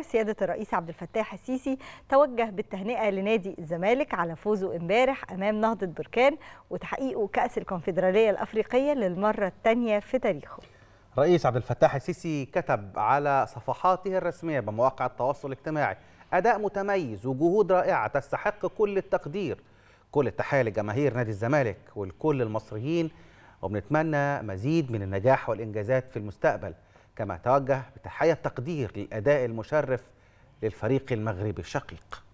سيادة الرئيس عبد الفتاح السيسي توجه بالتهنئة لنادي الزمالك على فوزه امبارح أمام نهضة بركان وتحقيقه كأس الكونفدرالية الأفريقية للمرة الثانية في تاريخه. الرئيس عبد الفتاح السيسي كتب على صفحاته الرسمية بمواقع التواصل الاجتماعي: أداء متميز وجهود رائعة تستحق كل التقدير. كل التحية لجماهير نادي الزمالك ولكل المصريين، وبنتمنى مزيد من النجاح والإنجازات في المستقبل. كما توجه بتحية تقدير للأداء المشرف للفريق المغربي الشقيق.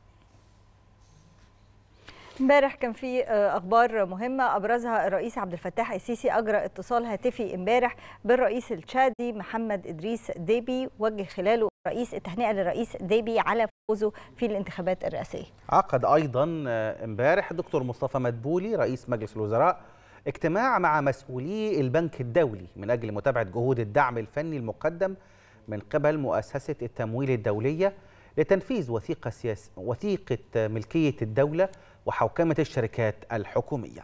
امبارح كان في اخبار مهمه ابرزها الرئيس عبد الفتاح السيسي. اجرى اتصال هاتفي امبارح بالرئيس التشادي محمد ادريس ديبي، وجه خلاله الرئيس التهنئه للرئيس ديبي على فوزه في الانتخابات الرئاسيه. عقد ايضا امبارح الدكتور مصطفى مدبولي رئيس مجلس الوزراء اجتماع مع مسؤولي البنك الدولي من اجل متابعه جهود الدعم الفني المقدم من قبل مؤسسه التمويل الدوليه لتنفيذ وثيقه ملكيه الدوله وحوكمة الشركات الحكومية.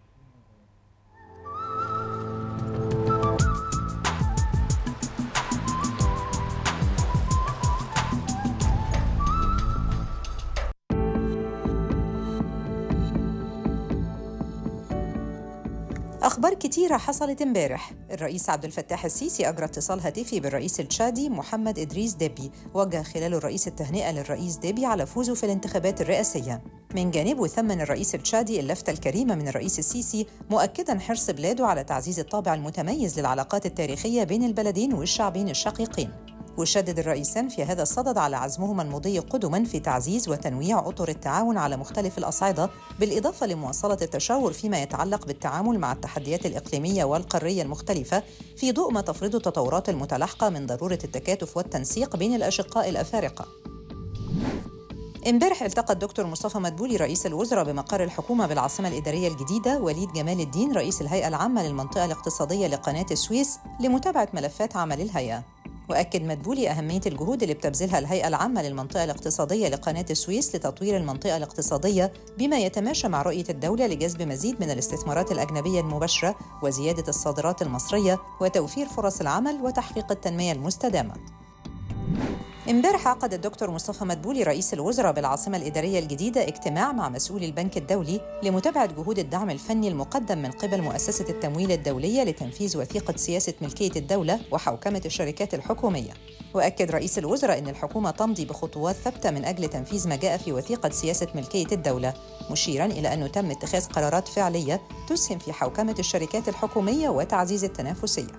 أخبار كتيرة حصلت امبارح. الرئيس عبد الفتاح السيسي أجرى اتصال هاتفي بالرئيس التشادي محمد إدريس ديبي، وجه خلاله الرئيس التهنئة للرئيس ديبي على فوزه في الانتخابات الرئاسية. من جانبه ثمن الرئيس التشادي اللفتة الكريمة من الرئيس السيسي، مؤكداً حرص بلاده على تعزيز الطابع المتميز للعلاقات التاريخية بين البلدين والشعبين الشقيقين. وشدد الرئيسان في هذا الصدد على عزمهما المضي قدما في تعزيز وتنويع أطر التعاون على مختلف الأصعدة، بالإضافة لمواصلة التشاور فيما يتعلق بالتعامل مع التحديات الإقليمية والقارية المختلفة، في ضوء ما تفرض التطورات المتلاحقة من ضرورة التكاتف والتنسيق بين الأشقاء الأفارقة. امبارح التقى الدكتور مصطفى مدبولي رئيس الوزراء بمقر الحكومة بالعاصمة الإدارية الجديدة وليد جمال الدين رئيس الهيئة العامة للمنطقة الاقتصادية لقناة السويس لمتابعة ملفات عمل الهيئة. وأكد مدبولي أهمية الجهود اللي بتبذلها الهيئة العامة للمنطقة الاقتصادية لقناة السويس لتطوير المنطقة الاقتصادية بما يتماشى مع رؤية الدولة لجذب مزيد من الاستثمارات الأجنبية المباشرة وزيادة الصادرات المصرية وتوفير فرص العمل وتحقيق التنمية المستدامة. امبارح عقد الدكتور مصطفى مدبولي رئيس الوزراء بالعاصمة الإدارية الجديدة اجتماع مع مسؤولي البنك الدولي لمتابعة جهود الدعم الفني المقدم من قبل مؤسسة التمويل الدولية لتنفيذ وثيقة سياسة ملكية الدولة وحوكمة الشركات الحكومية. وأكد رئيس الوزراء أن الحكومة تمضي بخطوات ثابتة من أجل تنفيذ ما جاء في وثيقة سياسة ملكية الدولة، مشيراً إلى أنه تم اتخاذ قرارات فعلية تسهم في حوكمة الشركات الحكومية وتعزيز التنافسية.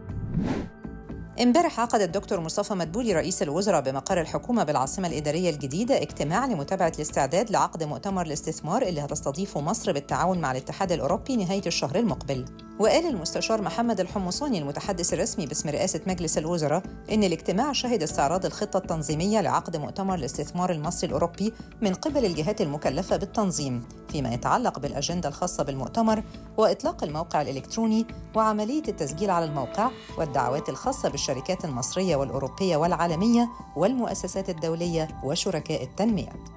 امبارح عقد الدكتور مصطفى مدبولي رئيس الوزراء بمقر الحكومة بالعاصمة الإدارية الجديدة اجتماع لمتابعة الاستعداد لعقد مؤتمر الاستثمار اللي هتستضيفه مصر بالتعاون مع الاتحاد الأوروبي نهاية الشهر المقبل. وقال المستشار محمد الحمصاني المتحدث الرسمي باسم رئاسة مجلس الوزراء إن الاجتماع شهد استعراض الخطة التنظيمية لعقد مؤتمر الاستثمار المصري الأوروبي من قبل الجهات المكلفة بالتنظيم فيما يتعلق بالأجندة الخاصة بالمؤتمر وإطلاق الموقع الإلكتروني وعملية التسجيل على الموقع والدعوات الخاصة بالشركات المصرية والأوروبية والعالمية والمؤسسات الدولية وشركاء التنمية.